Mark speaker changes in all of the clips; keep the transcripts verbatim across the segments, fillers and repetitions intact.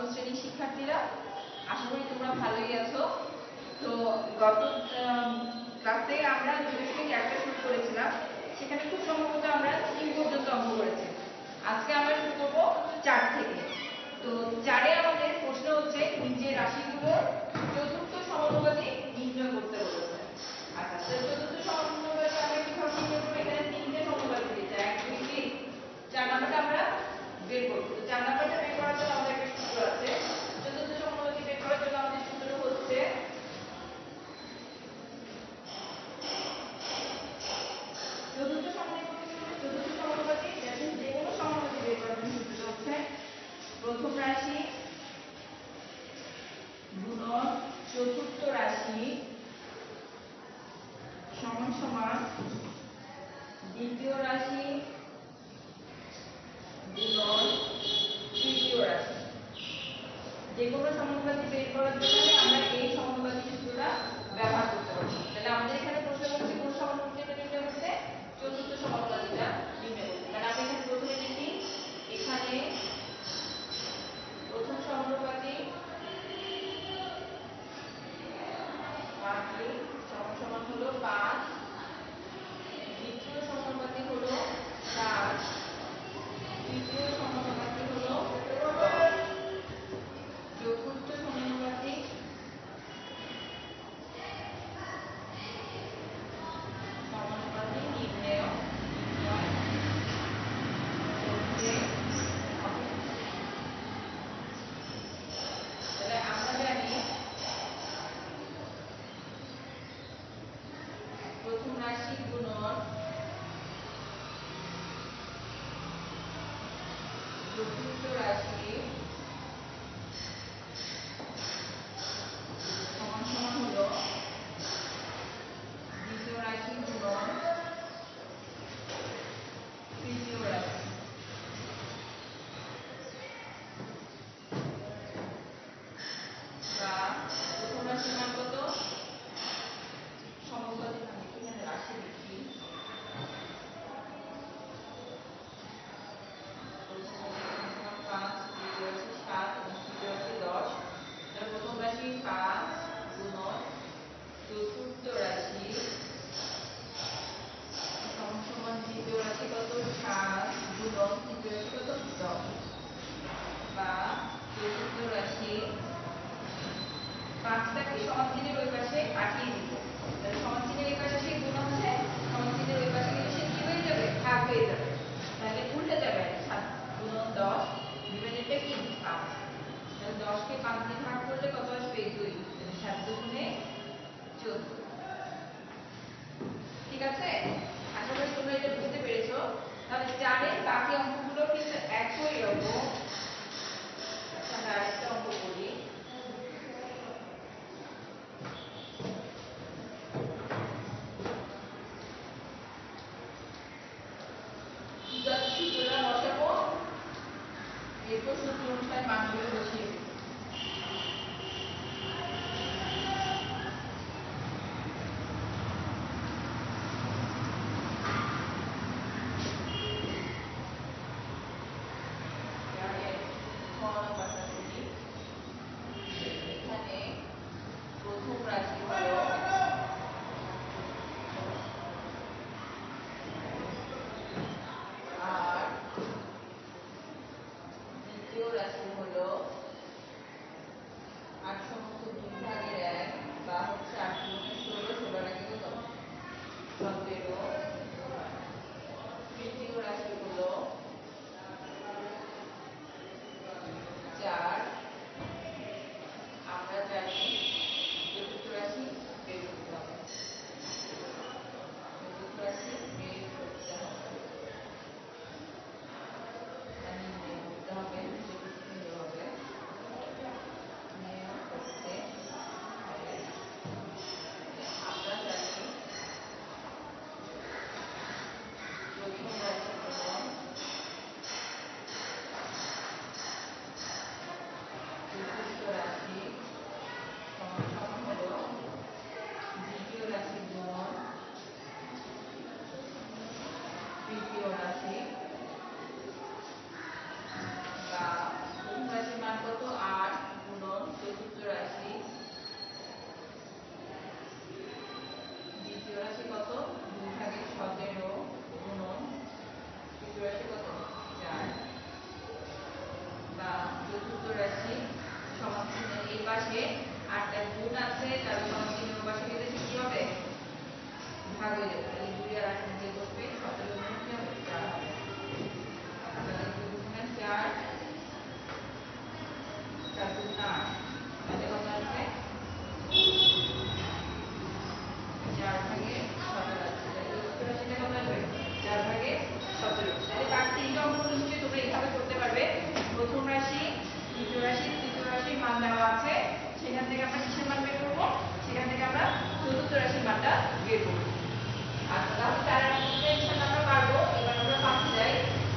Speaker 1: শ্রেণীর শিক্ষার্থীরা, আশা করি তোমরা ভালোই আছো। তো গত ক্লাসে আমরা দুই দশমিক একটা শুরু করেছিলাম, সেখানে খুব সম্ভবত আমরা তিন পর্যন্ত অঙ্ক করেছি। আজকে আমরা শুরু করবো চার থেকে। তো চারে আমাদের প্রশ্ন হচ্ছে নিচের রাশিগুলোর চতুর্থ সমানুপাতিক নির্ণয় করতে বলেছে। আচ্ছা, চতুর্থ সমানুপাতিক আমরা কিভাবে নির্ণয় করবো? এখানে তিনটে সমানুপাতিক দিয়েছে, এক দুই তিন। চার নাম্বারটা আমরা বের করবো। তো চার নাম্বারটা বের করার জন্য আমাদের একটা সূত্র আছে। চতুর্থ সমানুপাতিক বের করার জন্য আমাদের সূত্র হচ্ছে চতুর্থ সমানুপাতিক চতুর্থ সমানুপাতিক যে কোনো সমানুপাতিক বের করার জন্য সূত্রটা হচ্ছে প্রথম রাশি গুণন চতুর্থ রাশি সমান সমান দ্বিতীয় রাশি গুণন তৃতীয় রাশি। যে কোনো সমানুপাতিক বের করার জন্য আমরা এই সমানুপাতিক সূত্রটা ব্যবহার করতে পারি। তাহলে আমাদের এখানে প্রশ্ন করছে কোন সমানুপাতিকটা নির্ণয় করতে? চতুর্থ সমানুপাতিকটা নির্ণয় করতে। তাহলে আমরা এখানে প্রথমে লিখি, এখানে প্রথম সমানুপাতিক পাঁচ সমান সমান হলো পাঁচ, দ্বিতীয় সমানুপাতিক হলো সাত, তৃতীয় সমানুপাতিক হলো দশ, চতুর্থ সমানুপাতিক সমানুপাতিক নির্ণয় করতে হবে। তাহলে আমরা জানি প্রথম রাশি গুণন চতুর্থ রাশি সমান সমান হলো দ্বিতীয় রাশি গুণন তৃতীয় রাশি। বা প্রথম রাশির মান কত? সমানুপাতিক মান এখানে রাশি লিখি, পাঁচ, দ্বিতীয় রাশি সাত এবং তৃতীয় রাশি দশ। প্রথম রাশি পাঁচ গুণন চতুর্থ রাশি সমান সমান দ্বিতীয় রাশি কত? সাত গুণন তৃতীয় রাশি কত? দশ। বা চতুর্থ রাশি পাঁচটাকে সমান চিহ্নের ওই পাশে পাঠিয়ে দিব। তাহলে সমান চিহ্নের এই পাশে সে গুণ আছে, সমান চিহ্নের ওই পাশে গেলে সে কি হয়ে যাবে? ভাগ হয়ে যাবে। তাহলে উল্টে যাবে, সাত গুণন দশ, ডিভাইডেডটা কি? পাঁচ। তাহলে দশকে পাঁচ দিয়ে ভাগ করলে কত আসবে? দুই। তাহলে সাত দুগুণে চোদ্দ। ঠিক আছে, আশা করি তোমরা এটা বুঝতে পেরেছো। তাহলে চারের বাকি অঙ্কগুলো কিন্তু একই রকম। আমরা আরেকটা অঙ্ক করি। সূত্রটা বসাবো, এরপর সূত্র অনুসারে মানগুলো বসিয়ে দেব। এখানে প্রথম রাশি হলো আর দ্বিতীয় রাশি হলো গুণ আছে তাহলে সমান চিহ্নের পাশে গেলে কি হবে ভাগ হয়ে যাবে তাহলে দুই আর আট মিলে করবে সতেরো গুণ কি হবে চার হবে তাহলে দুই গুণ চার চার গুণ আট আমাদের কত আসবে চার ভাগে সতেরো আসছে তাহলে উত্তর রাশিটা কত আসবে চার ভাগে সতেরো তাহলে বাকি তিনটা অঙ্ক নিশ্চয়ই তোমরা এইভাবে করতে পারবে প্রথম রাশি দ্বিতীয় রাশি তৃতীয় রাশির মান দেওয়া আছে সেখান থেকে আমরা কিসের মান বের করবো সেখান থেকে আমরা চতুর্থ রাশির মানটা বের করবো আর তাহলে চারের অঙ্কটা ইনশাআল্লাহ আমরা পারবো এবার আমরা পাঁচে যাই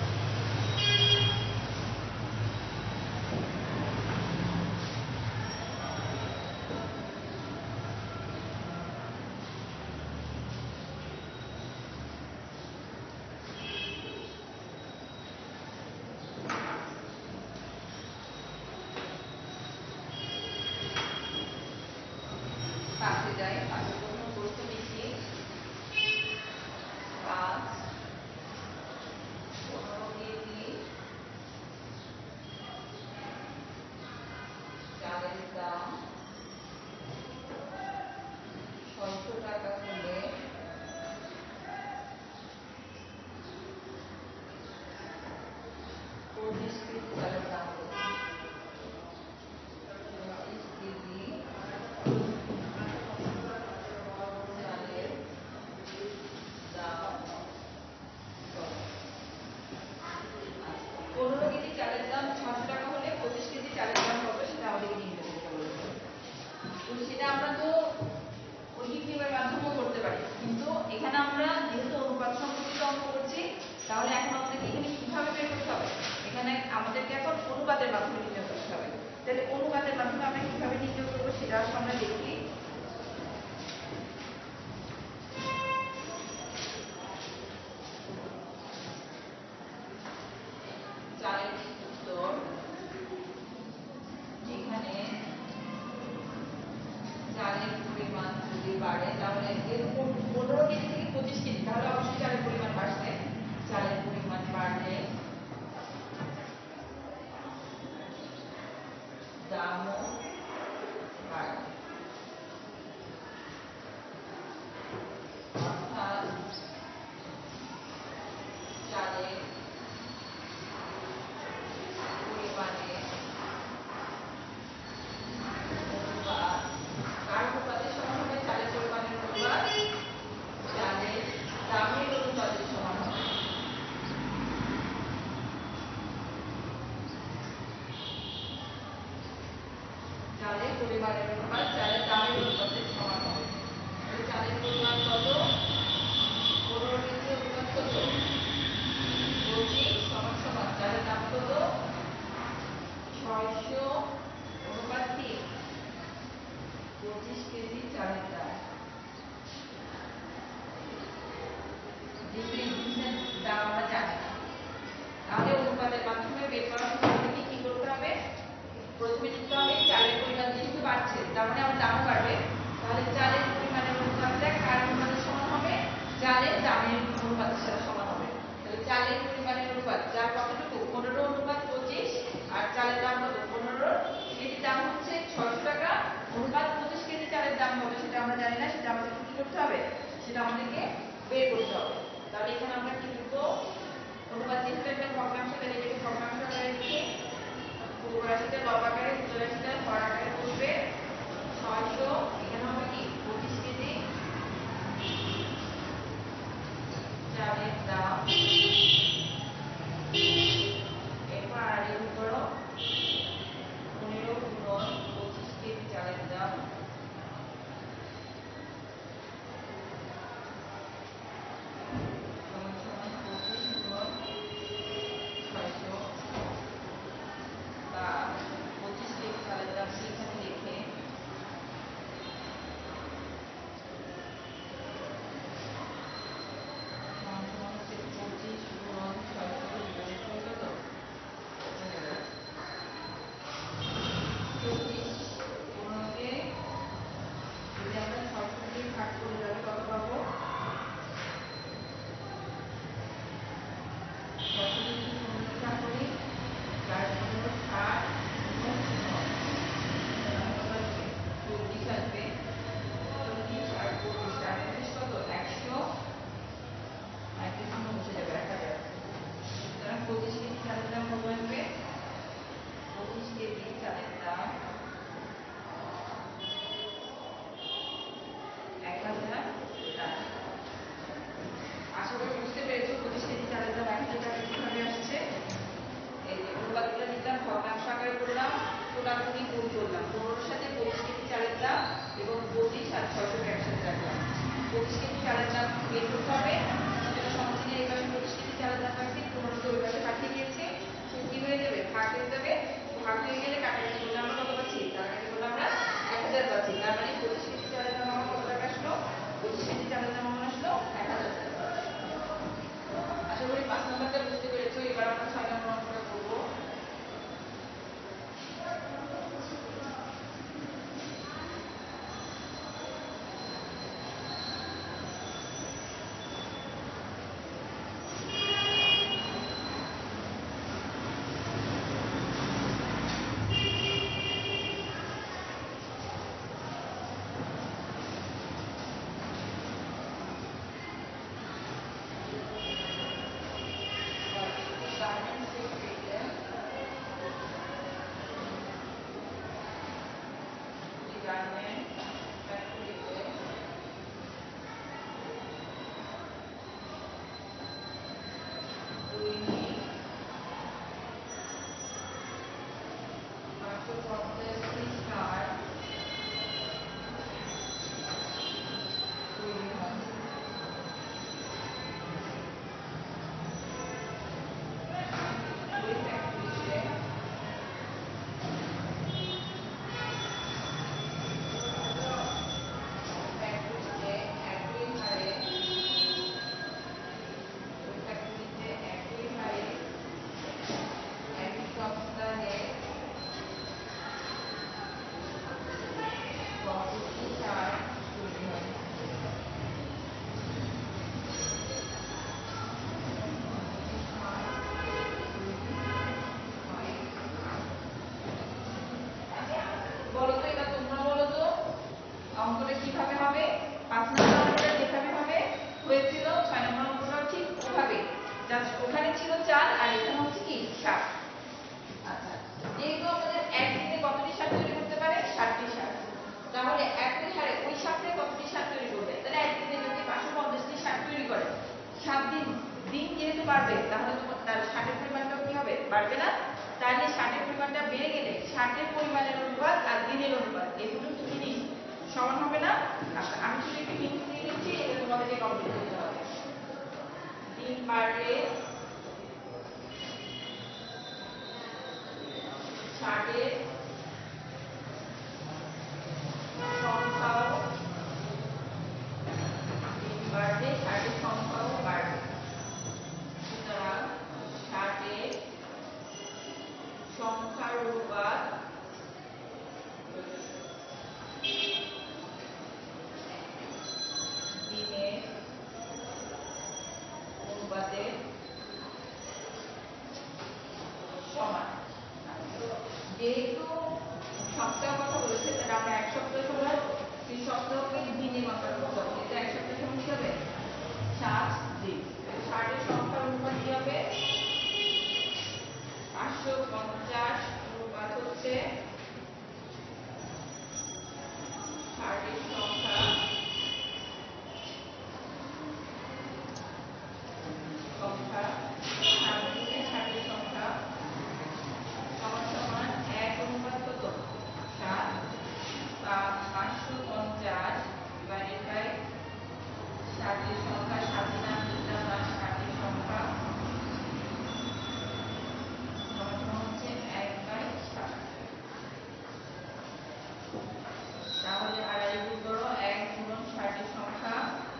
Speaker 1: পাঁচে যাই পাঁচের প্রথম প্রশ্ন লিখি পাঁচ পনেরো কেজি চালের দাম ছয়শো টাকা হলে পঁচিশ কেজি চালের দাম কত পঁচিশ কেজি চালের দাম পনেরো কেজি চালের দাম ছশো টাকা হলে পঁচিশ কেজি চালের দাম কত সেটা আমাদেরকে নির্ণয় করতে বলেছে তো সেটা আমরা তো ঐহিক নিয়মের মাধ্যমেও করতে পারি কিন্তু এখানে আমরা যেহেতু অনুপাত সম্পর্কিত অঙ্ক করছি তাহলে এখন আমাদেরকে এখানে কিভাবে বের করতে হবে এখানে আমাদেরকে এখন অনুপাতের মাধ্যমে নির্ণয় করতে হবে তাহলে অনুপাতের মাধ্যমে আমরা কিভাবে নির্ণয় করবো সেটা আমরা দেখি চারের উত্তর এখানে চালের পরিমাণ যদি বাড়ে তাহলে পনেরো কেজি থেকে পঁচিশ কেজি তাহলে অবশ্যই চালের পরিমাণ বাড়ছে চালের পরিমাণ বাড়লে দামও বাড়বে অর্থাৎ চালের পরিমাণে অনুপাত কার অনুপাতের সমান হবে চালের পরিমাণের অনুপাত চালের দামের অনুপাতের সমান হবে চালের পরিমাণের অনুপাত চালের দামের অনুপাতের সমান হবে চালের পরিমাণ কত পনেরো কেজি অনুপাত কত পঁচিশ সমান সমান চালের দাম কত ছয়শো অনুপাত কি পঁচিশ কেজি চালের দাম যেহেতু এই জিনিসের দাম আমরা জানি না তাহলে অনুপাতের মাধ্যমে বের করা আমাদেরকে কি করতে হবে প্রথমে লিখতে হবে চালের পরিমাণ যেহেতু বাড়ছে তার মানে আমার দামও বাড়বে তাহলে চালের পরিমাণের অনুপাতটা কার অনুপাতের সমান হবে চালের দামের অনুপাতের সাথে সমান হবে তাহলে চালের পরিমাণের অনুপাত যার কতটুকু পনেরো অনুপাত পঁচিশ আর চালের দাম কত পনেরো কেজির দাম হচ্ছে ছয়শো টাকা অনুপাত পঁচিশ কেজি চালের দাম কত সেটা আমরা জানি না সেটা আমাদেরকে কি করতে হবে সেটা আমাদেরকে বের করতে হবে তাহলে এখানে আমরা কি লিখবো অনুপাত যেহেতু একটা ভগ্নাংশ তাহলে এটাকে ভগ্নাংশ আকারে লিখে পূর্ব রাশিটা লব আকারে উত্তর রাশিটা হর আকারে করবে ছয়শো এখানে হবে কি পঁচিশ কেজি চালের দাম এরপর আর এর করো পনেরো গুণ পঁচিশ কেজি চালের দাম সমান সমান পঁচিশ গুণ ছয়শো দামগুলি গুণ করলাম। পনেরোর সাথে পঁচিশ কেজি চালের দাম এবং পঁচিশ আর ছয়শোকে একসাথে রাখলাম। পঁচিশ কেজি চালের দাম বের করতে হবে। সেটা সমষ্টিকে এই পাশে পঁচিশ কেজি চালের দাম রাখছি, পনেরোকে ওই পাশে পাঠিয়ে দিয়েছি। সে কি হয়ে যাবে? ভাগ হয়ে যাবে। ভাগ হয়ে গেলে কাটাকাটি করলে আমরা কত পাচ্ছি? কাটাকাটি করলে আমরা এক হাজার পাচ্ছি। তার মানে পঁচিশ কেজি চালের দাম আমার কত টাকা আসলো? পঁচিশ কেজি চালের দাম আমার আসলো এক হাজার টাকা। আশা করি পাঁচ নম্বরটা বুঝতে পেরেছো। এবার আমরা ছয় নম্বর অঙ্কটা করবো। অঙ্কটা কিভাবে হবে? পাঁচ নম্বর অঙ্কটা যেভাবে হবে হয়েছিল, ছয় নম্বর অঙ্কটাও ঠিক ওভাবে। জাস্ট ওখানে ছিল চাল আর এখানে হচ্ছে কি শাক। আচ্ছা, যেহেতু আমাদের একদিনে কতটি শাক তৈরি করতে পারে? ষাটটি শাক। তাহলে একই হারে ওই শাকটা কতটি শাক তৈরি করবে? তাহলে একদিনে যদি পাঁচশো পঞ্চাশটি শাক তৈরি করে, সাত দিন দিন যেহেতু বাড়বে, তাহলে তো তার শাকের পরিমাণটাও কি হবে? বাড়বে না? তাহলে শাকের পরিমাণটা বেড়ে গেলে শাকের পরিমাণের অনুপাত আর দিনের অনুপাত এই দুটো জিনিস সমান হবে না? আচ্ছা, আমি শুধু একটু হিন্ট দিয়ে দিচ্ছি, এটা তোমাদেরকে কমপ্লিট করতে হবে। দিন বাড়লে শাকের সংখ্যাও দিন বাড়লে শাকের সংখ্যাও বাড়বে। সুতরাং শাকের সংখ্যার অনুপাত দিনের অনুপাতের সমান। যেহেতু সপ্তাহ কথা বলেছে, তাহলে আমরা এক সপ্তাহ সময় সেই সপ্তাহকে দিনে মাত্রা করতে হবে। যেহেতু এক সপ্তাহ সময় কি হবে? সাত দিন। ষাটের সংখ্যার অনুপাত কি হবে? পাঁচশো পঞ্চাশ অনুপাত হচ্ছে ষাটের সংখ্যা সংখ্যা সাত দিনে ষাটের সংখ্যা সমান সমান এক অনুপাত কত? সাত বা পাঁচশো পঞ্চাশ ডিভাইডেড বাই ষাটের সংখ্যা। সাত দিনে আমি দিলাম না, ষাটের সংখ্যা সমান সমান হচ্ছে এক বাই ষাট। তাহলে আড়াই গুণ করো, এক গুণন ষাটের সংখ্যা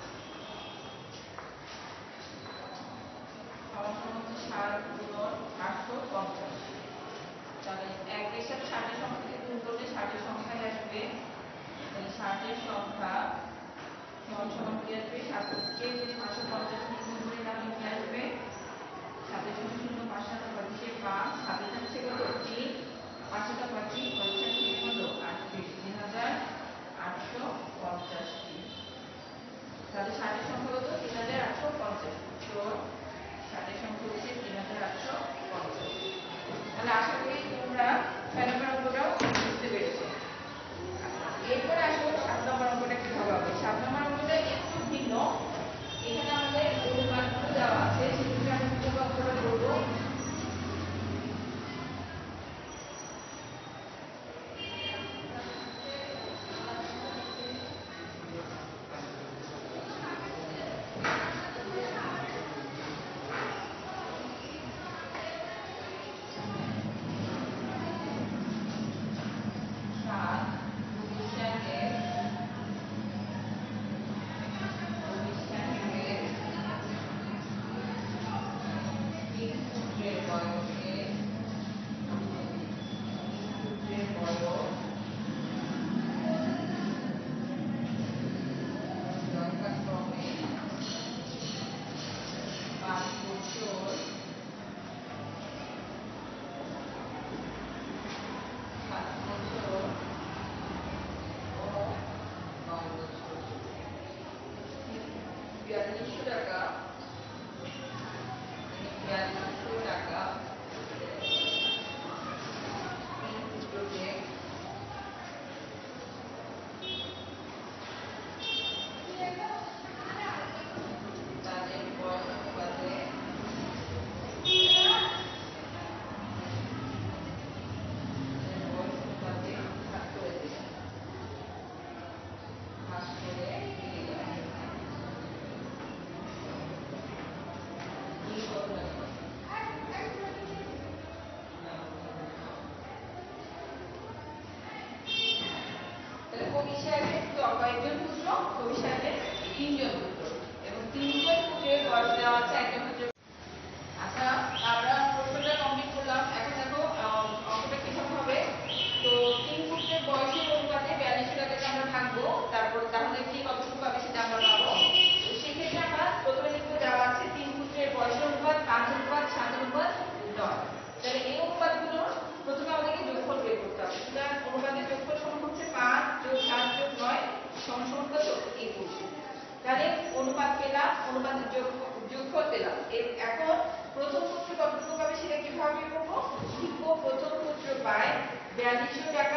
Speaker 1: সমান সমান হচ্ছে সাত গুণন পাঁচশো পঞ্চাশ। তাহলে একের সাথে ষাটের সংখ্যাকে গুণ করলে ষাটের সংখ্যায় আসবে। তাহলে ষাটের সংখ্যা সমান সমান কি আসবে? সাতকে যদি পাঁচশো পঞ্চাশ নিয়ে গুণ করি তাহলে কি আসবে? সাতের শূন্য শূন্য পাঁচ সাতা পঁচিশে পাঁচ, সাথে থাকছে কত? তিন, পাঁচ সাতা পঁচিশ, পঁচিশ সাথে তিন কত? আটত্রিশ, তিন হাজার আটশো পঞ্চাশটি। তাহলে ষাটের সংখ্যা কত? তিন হাজার আটশো পঞ্চাশ। তো ষাটের সংখ্যা হচ্ছে তিন হাজার আটশো পঞ্চাশ। তাহলে আশা করি তোমরা ছয় নম্বর অঙ্কটাও বুঝতে পেরেছো। এরপরে আসবো সাত নম্বর অঙ্কটা কিভাবে হবে। সাত নম্বর অঙ্কটা একটু ভিন্ন। এখানে আমাদের অনুপাতগুলো দেওয়া আছে, সেগুলো আমি কিভাবে অঙ্কটা করবো। তিনজন পুত্র এবং তিনজন পুত্রের বয়স দেওয়া আছে একজন পুত্রের। আচ্ছা, আমরা প্রশ্নটা কমপ্লিট করলাম। এখন দেখো অঙ্কটা কিভাবে হবে। তো তিন পুত্রের বয়সের অনুপাতে বিয়াল্লিশটাকে আমরা ভাঙবো, তারপর তাহলে কি কতটুকু পাবে সেটা আমরা পাবো। তো সেক্ষেত্রে আমরা প্রথমে লিখবো দেওয়া আছে তিন পুত্রের বয়সের অনুপাত পাঁচ অনুপাত সাত অনুপাত নয়। তাহলে এই অনুপাতগুলোর প্রথমে আমাদেরকে যোগফল বের করতে হবে। সুতরাং অনুপাতের যোগফল সমান হচ্ছে পাঁচ যোগ সাত যোগ নয় সমান সমান কত? একুশ। তাহলে অনুপাত পেলাম, অনুপাতের যোগ যোগফল পেলাম। এখন প্রথম পুত্র কতটুকু পাবে সেটা কিভাবে বের করবো? লিখবো প্রথম পুত্র পায় বিয়াল্লিশশো টাকা